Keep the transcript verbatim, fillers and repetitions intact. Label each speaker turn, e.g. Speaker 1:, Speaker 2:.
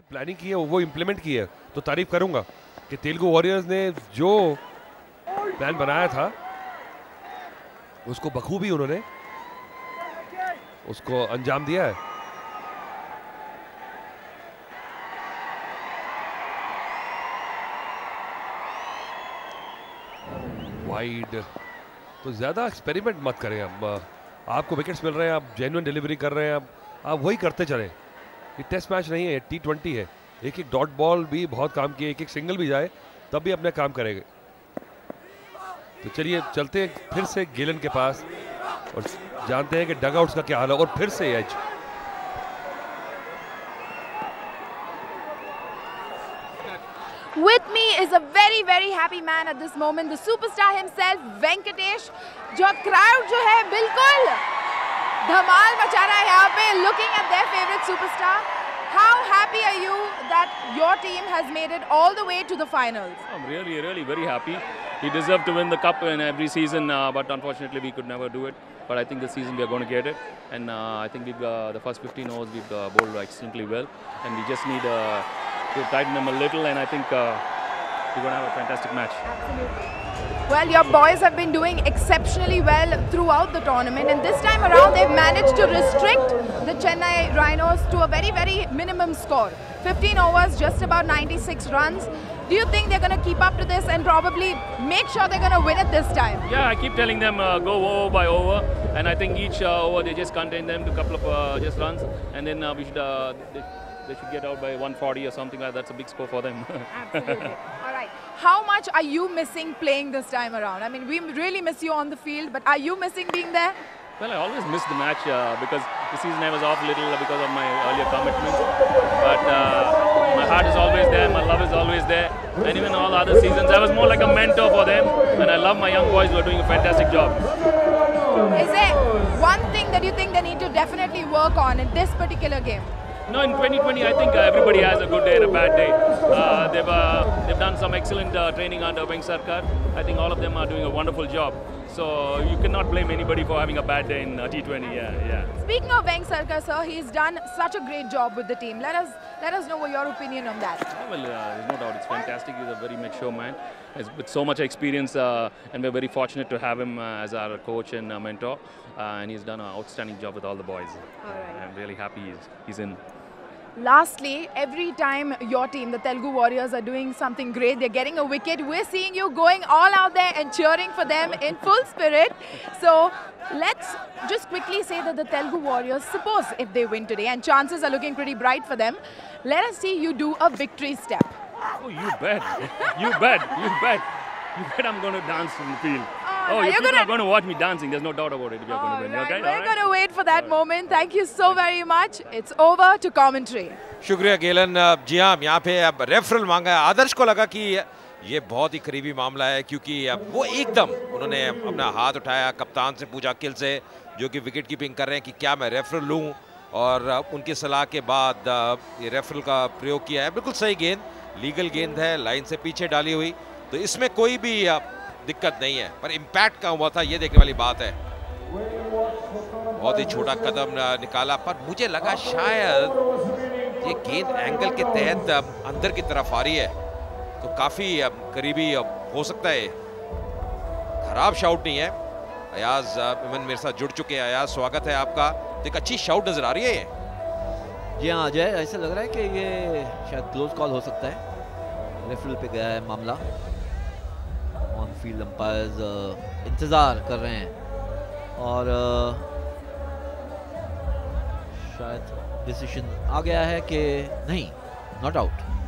Speaker 1: Planning की है वो इम्प्लीमेंट की है, तो तारीफ करूंगा कि तेलुगु वॉरियर्स ने जो प्लान बनाया था उसको बखूबी उन्होंने उसको अंजाम दिया है। वाइड तो ज्यादा एक्सपेरिमेंट मत करें। अब आपको विकेट्स मिल रहे हैं, आप जेन्युइन डिलीवरी कर रहे हैं, आप आप वही करते चले। ये टेस्ट मैच नहीं है, टी ट्वेंटी है। एक एक डॉट बॉल भी बहुत काम किए, एक एक सिंगल भी जाए तब भी अपने काम करेंगे। तो चलिए चलते हैं फिर से गेलन के पास और जानते हैं कि डगआउट्स का क्या हाल है। और फिर से एज
Speaker 2: With me is a very very happy man at this moment, the superstar himself, Venkatesh, जो crowd जो है बिल्कुल धमाल मचा रहा है यहाँ पे, looking at their favorite superstar. How happy are you that your team has made it all the way to the finals?
Speaker 3: I'm really, really very happy. He deserved to win the cup in every season, uh, but unfortunately we could never do it. But I think this season we are going to get it, and uh, I think we've uh, the first fifteen overs we've uh, bowled extremely well, and we just need uh, to tighten them a little, and I think uh, we're going to have a fantastic match.
Speaker 2: Absolutely. Well, your boys have been doing exceptionally well throughout the tournament, and this time around they've managed to restrict the Chennai Rhinos to a very, very minimum score. fifteen overs, just about ninety-six runs. Do you think they're going to keep up to this and probably make sure they're going to win it this time?
Speaker 3: Yeah, I keep telling them uh, go over by over, and I think each uh, over they just contain them to a couple of uh, just runs, and then uh, we should uh, they, they should get out by one forty or something like that. That's a big score for them.
Speaker 2: Absolutely. All right. How much are you missing playing this time around? I mean, we really miss you on the field, but are you missing being there?
Speaker 3: Well, I always miss the match uh, because the season I was off a little because of my earlier commitments. But uh, my heart is always there, my love is always there. And even all other seasons, I was more like a mentor for them. And I love my young boys who are doing a fantastic job.
Speaker 2: Is there one thing that you think they need to definitely work on in this particular game?
Speaker 3: No, in twenty twenty, I think uh, everybody has a good day and a bad day. Uh, they've uh, they've done some excellent uh, training under Veng Sarkar. I think all of them are doing a wonderful job. So you cannot blame anybody for having a bad day in uh, T twenty. Yeah, yeah.
Speaker 2: Speaking of Veng Sarkar, sir, he's done such a great job with the team. Let us let us know your opinion on that.
Speaker 3: Yeah, well, uh, there's no doubt, it's fantastic. He's a very mature man, He's with so much experience, uh, and we're very fortunate to have him uh, as our coach and uh, mentor. Uh, and he's done an outstanding job with all the boys.
Speaker 2: All right.
Speaker 3: I'm really happy he's, he's in.
Speaker 2: Lastly, every time your team, the Telugu Warriors, are doing something great, they're getting a wicket, we're seeing you going all out there and cheering for them in full spirit. So let's just quickly say that the Telugu Warriors, suppose if they win today, and chances are looking pretty bright for them, let us see you do a victory step.
Speaker 3: Oh, you bet. You bet. You bet. You bet I'm going to dance in the field. Oh, you people gonna... are going to watch me dancing. There's no doubt about it if you're going to win.
Speaker 2: Right.
Speaker 3: Okay?
Speaker 2: We're
Speaker 3: right.
Speaker 2: going to wait for that moment. Thank you so very much. It's over to commentary.
Speaker 4: शुक्रिया गेलन जी। हाँ, यहाँ पे अब referral मांगा है। आदर्श को लगा कि ये बहुत ही करीबी मामला है, क्योंकि अब वो एकदम उन्होंने अपना हाथ उठाया, कप्तान से पूछा, अकिल से जो कि विकेट कीपिंग कर रहे हैं, कि क्या मैं रेफरल लूँ, और उनकी सलाह के बाद ये रेफरल का प्रयोग किया है। बिल्कुल सही गेंद, लीगल गेंद है, लाइन से पीछे डाली हुई, तो इसमें कोई भी दिक्कत नहीं है। पर इम्पैक्ट कहाँ हुआ था ये देखने वाली बात है। बहुत ही छोटा कदम निकाला, पर मुझे लगा शायद ये गेंद एंगल के तहत अंदर की तरफ आ रही है, तो काफी करीबी हो सकता है। खराब शाउट नहीं है। अयाज इमन मेरे साथ जुड़ चुके हैं। अयाज, स्वागत है आपका। तो एक अच्छी शाउट नजर आ रही है ये।
Speaker 5: जी हाँ अजय, ऐसा लग रहा है कि ये शायद क्लोज कॉल हो सकता है। रेफरल पे गया है मामला। ऑन फील्ड अंपायर्स इंतजार कर रहे हैं और शायद डिसीजन आ गया है कि नहीं, नॉट आउट।